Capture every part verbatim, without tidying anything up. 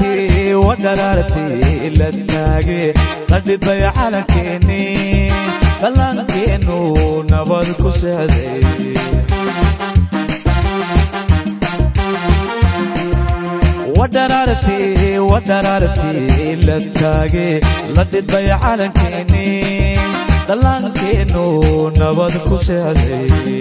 ودرارتي ودرارتي للتاجي قد بيع على كيني بلان كينو نبض كسادي ودرارتي ودرارتي للتاجي قد بيع على كيني بلان كينو نبض كسادي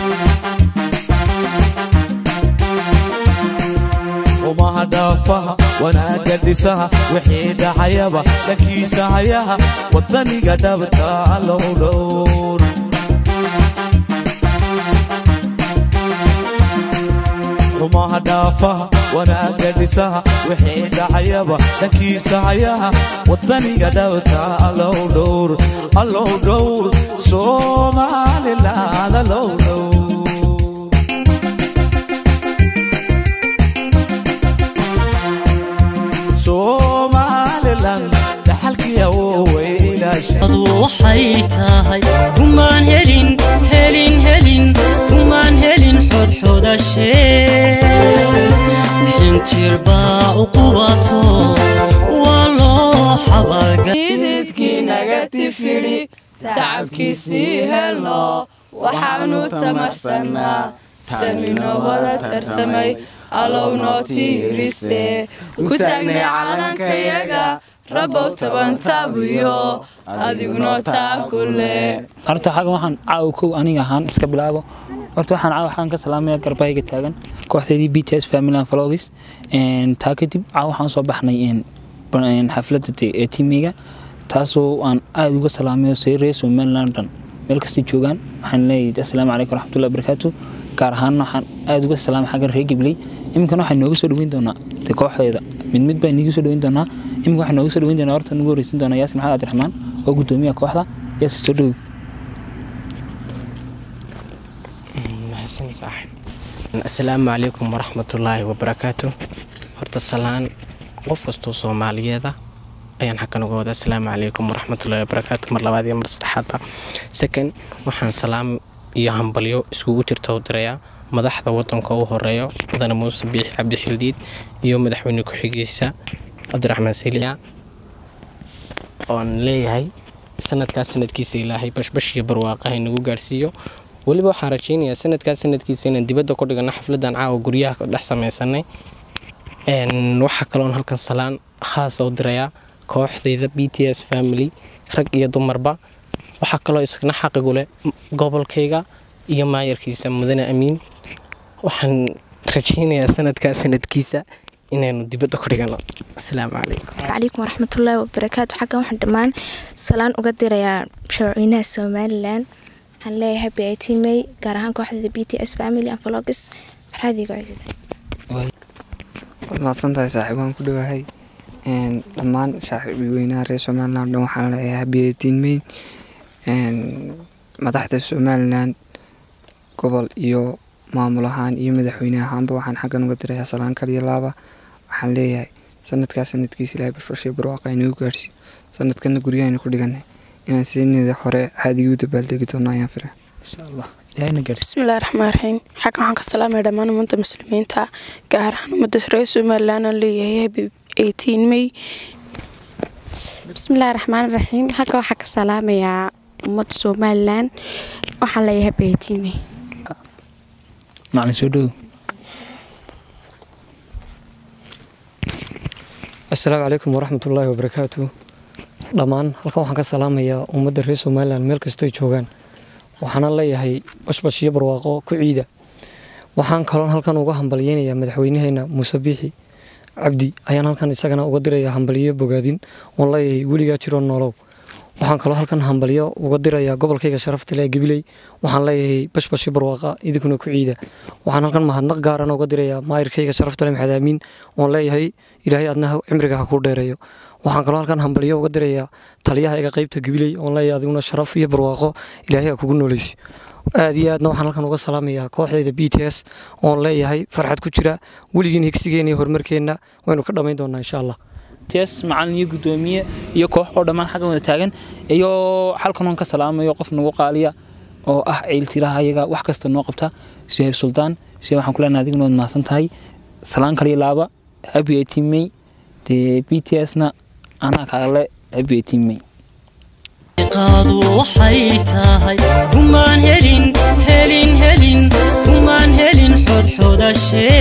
وما هدافها وانا قدسها وحيد حيابا لكيس حياها وطني قدبتها اللولور وما هدافها وانا قدسها وحيد حيابا لكيس حياها وطني قدبتها اللولور اللولور صومالي لا اللولور waxay tahay kumaan helin helin helin kumaan helin xod xodashe xinjir baa u qubato waa loo xabalgaydkii naga tifiri tacabkiisii helno waxaanu tamarsanaa samino wada tartamay allow noo tiirise ku taagnay calankayaga ربو تبانتابيو أديكنو تاكله أرتو حاجة وحن عاوكو أني هان إسكابلابو أرتو حن عاو حن كسلامي كرباي كتاعن كوحدة دي بي تي إس فاميلان فلوجيس إن تاكتي عاو حن صباحنا إن إن حفلة تي تيميجا تاسو أن أديكو سلامي وسيريس ومن لندن ملكسي جوجان حن لي السلام عليكم ورحمة الله وبركاته كارهان حن أديكو السلام حاجة رهيب لي يمكن واحد نوجس دوين دونا تكوحدة من مد بين نيجس دوين دونا إمك واحد نوجس دوين دونا أرتو نقول رئيس دونا ياسر محمد عبد الرحمن وقدومي كوحدة ياسر تدو. صح. السلام عليكم ورحمة الله وبركاته. هرت السلام قفزتو صومالية ذا. أيان حكى نقول السلام عليكم ورحمة الله وبركاته مرة بعد يوم رستحضر. سكن وحن سلام يهم بليو اسكو ترتو دريا. madaxda wadanka uu horeeyo mudane Muuse Biixi Cabdi Xildiid iyo madaxweyne ku xigeenkiisa Cabdiraxmaan Sayliya oo leeyahay sanadkaas sanadkiisa Ilaahay bashbash iyo barwaaqo inagu gaarsiiyo waliba waxaan rajaynayaa sanadkaas sanadkiisa inaan dibadda ku dhigano xafladan caawa guryaha ka dhex sameeysanay een waxa kale oo halkan salaan khaas oo diraya kooxdayda B T S family rag iyo dumarba waxa kale oo isna xaqiiqo leh gobolkayga iyo maayarkiisa mudane Amiin waxaan rajaynayaa sanadkaas sanadkiisa inaynu dibadda ku dhigano assalaamu calaykum calaykum waraxmatullaahi wabarakaatu xagga waxaan dhamaan salaan uga dirayaa shacabweynaha Soomaaliland waxaan leeyahay happy eighteenth May gaar ahaan kooxda B T S family and vlogs farxadiga ciidada maadsantahay saaxiibaan ku dhawahay een dhamaan shacabweynaha reer Soomaaliland waxaan leeyahay happy eighteenth May een madaxda Soomaaliland gobol iyo maamul ahaan iyo madaxweynaha ahaanba waxaan xaggan uga dirayaa salaan kaliya laaba waxaan leeyahay sanadkaas sanadkiisa Ilaahay bashbash iyo barwaaqo inagu gaarsiiyo sanadkan guriyayna ku dhiganay inaan siinida hore haadigu dabaaldegi doono ayaan firaa insha Allah ilaahayna gaarsiiyo bismillaahir rahmaanir rahiim xaggan waxaan ka salaamay dhammaan ummadda muslimiinta gaar ahaan ummadda reer Soomaaliland aan leeyahay happy eighteenth May bismillaahir rahmaanir rahiim xaggan waxaan ka salaamayaa ummadda Soomaaliland waxaan leeyahay happy eighteenth May معلش سودو السلام عليكم ورحمة الله وبركاته dhamaan halkan waxaan ka salaamayaa ummadda reer Soomaaliland meel kasta ay joogaan waxaan leeyahay bashbash iyo barwaaqo ku ciida waxaan kaloon halkan uga hambalyeynaya madaxweynaheena Muuse Biixi Cabdi ayaan halkan isagana uga dirayaa hambaliyo bogaadin oo leeyahay weligaa jiro nolow waxaan kaloo halkan hambaliyo uga dirayaa gobolkayga sharafta leh Gabiley waxaan leeyahay bashbash barwaaqo idinkuna ku ciida waxaan halkan mahadnaq gaar ah uga dirayaa maayirkayga sharafta leh Maxamed Amiin oo leeyahay Ilaahay adna cimriga ha ku dheereeyo waxaan kaloo halkan hambaliyo uga dirayaa taliyahayga qaybta Gabiley oo leeyahay adiguna sharaf iyo barwaaqo Ilaahay kugu nooleeyay aad iyo aadna waxaan halkan uga salaamayaa kooxdayda B T S oo leeyahay farxad ku jira waligiin higsigeena iyo horumarkeena waynu ka dhameyn doonaa insha Allah تيس معلني قدومية يكوح أو دمان حاجة من التاجن يو حلقة نون كسلام يو قف نوق عالية أو أح عيلتي لها يجا وحكست النوقبتها سيف السلطان سيف حن كلنا هذيك نون ما سنتهاي ثلان كلي لعبة هابي eighteenth May dee b t s na anaa kaale happy eighteen may qaadu waxay tahay kumaan helin helin helin kumaan helin xodxodashe